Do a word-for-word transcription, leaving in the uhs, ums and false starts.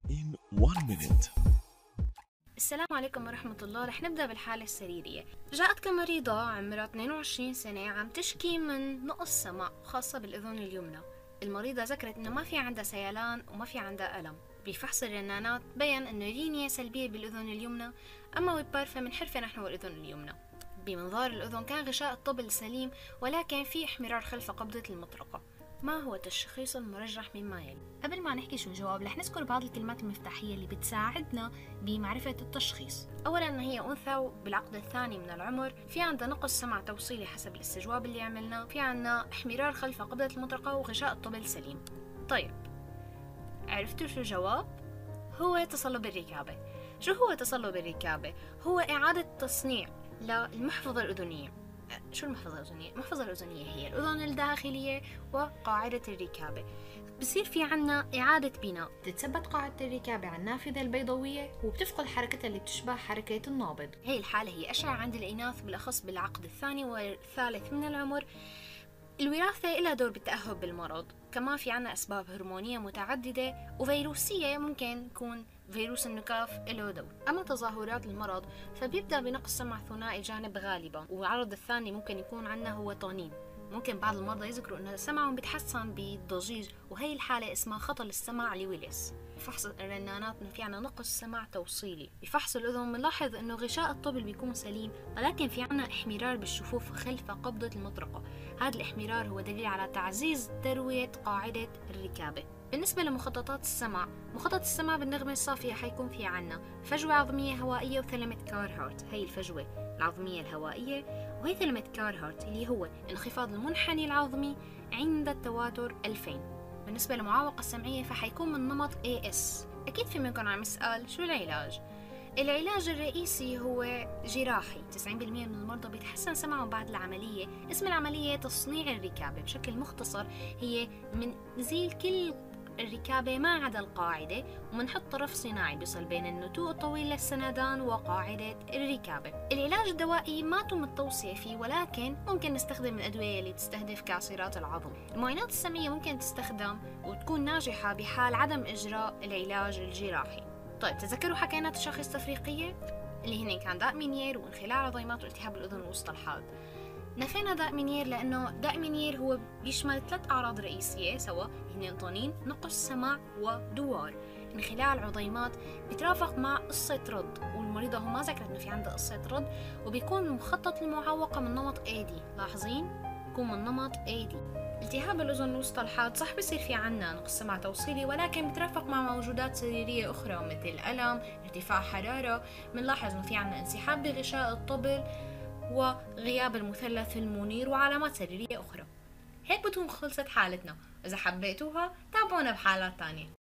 in one minute. السلام عليكم ورحمة الله. رح نبدأ بالحالة السريرية. جاءت كمريضة عمرها اثنين وعشرين سنة عم تشكي من نقص سمع خاصة بالأذن اليمنى. المريضة ذكرت إنه ما في عندها سيلان وما في عندها ألم. بفحص الرنانات بين إنه رينية سلبية بالأذن اليمنى، أما والبارفة منحرفة نحو الأذن اليمنى. بمنظار الأذن كان غشاء الطبل سليم، ولكن في احمرار خلف قبضة المطرقة. ما هو التشخيص المرجح مما يلي؟ قبل ما نحكي شو الجواب رح نذكر بعض الكلمات المفتاحية اللي بتساعدنا بمعرفة التشخيص. أولا أن هي أنثى بالعقد الثاني من العمر، في عندها نقص سمع توصيلي حسب الاستجواب اللي عملناه، في عندنا احمرار خلف قبضة المطرقة وغشاء الطبل سليم. طيب، عرفتوا شو الجواب؟ هو تصلب الركابة. شو هو تصلب الركابة؟ هو إعادة تصنيع للمحفظة الأذنية. شو المحفظة الأذنية؟ المحفظة الأذنية هي الأذن الداخلية وقاعدة الركابة. بصير في عنا إعادة بناء، تتثبت قاعدة الركابة على النافذة البيضاوية وبتفقد حركتها اللي بتشبه حركة النابض. هي الحالة هي أشعة عند الإناث، بالأخص بالعقد الثاني والثالث من العمر. الوراثة لها دور بالتأهب بالمرض، كمان في عنا أسباب هرمونية متعددة وفيروسية، ممكن يكون فيروس النكاف له دور. أما تظاهرات المرض فبيبدأ بنقص سمع ثنائي الجانب غالبا، والعرض الثاني ممكن يكون عنا هو طنين. ممكن بعض المرضى يذكروا أن سمعهم بيتحسن بالضجيج، وهي الحالة اسمها خطل السمع لويلس. بفحص الرنانات إنه في عنا نقص سمع توصيلي. بفحص الأذن بنلاحظ إنه غشاء الطبل بيكون سليم، ولكن في عنا احمرار بالشفوف خلف قبضة المطرقة. هذا الاحمرار هو دليل على تعزيز تروية قاعدة الركابة. بالنسبة لمخططات السمع، مخطط السمع بالنغمة الصافية حيكون في عنا فجوة عظمية هوائية وثلمة كارهارت. هي الفجوة العظمية الهوائية، وهي ثلمة كارهارت اللي هو انخفاض المنحني العظمي عند التواتر ألفين. بالنسبة للمعوقة السمعية فحيكون من نمط إيه إس. أكيد في منكم عم يسأل شو العلاج؟ العلاج الرئيسي هو جراحي. تسعين بالمئة من المرضى بيتحسن سمعهم بعد العملية. اسم العملية تصنيع الركابة. بشكل مختصر هي من نزيل كل الركابة ما عدا القاعدة، ومنحط طرف صناعي بيصل بين النتوء الطويل للسندان وقاعدة الركابة. العلاج الدوائي ما تم التوصية فيه، ولكن ممكن نستخدم الأدوية اللي تستهدف كاسرات العظم. المعاينات السمعية ممكن تستخدم وتكون ناجحة بحال عدم إجراء العلاج الجراحي. طيب، تذكروا حكينا تشخيص تفريقية اللي هن كان داء مينير وانخلاع عظيمات والتهاب الأذن الوسطى الحاد. نفينا داء مينير لأنه داء مينير هو بيشمل ثلاث أعراض رئيسية سوا، هن طنين، نقص سمع، ودوار. انخلاع العظيمات بيترافق مع قصة رد، والمريضة هو ما ذكرت إنه في عندها قصة رد، وبيكون مخطط المعوقة من نمط إيه دي. لاحظين؟ بيكون من نمط إيه دي. التهاب الأذن الوسطى الحاد صح بصير في عنا نقص سمع توصيلي، ولكن بترافق مع موجودات سريرية أخرى مثل ألم، ارتفاع حرارة. بنلاحظ إنه في عنا انسحاب بغشاء الطبل وغياب المثلث المنير وعلامات سريرية أخرى. هيك بتكون خلصت حالتنا. إذا حبيتوها تابعونا بحالات تانية.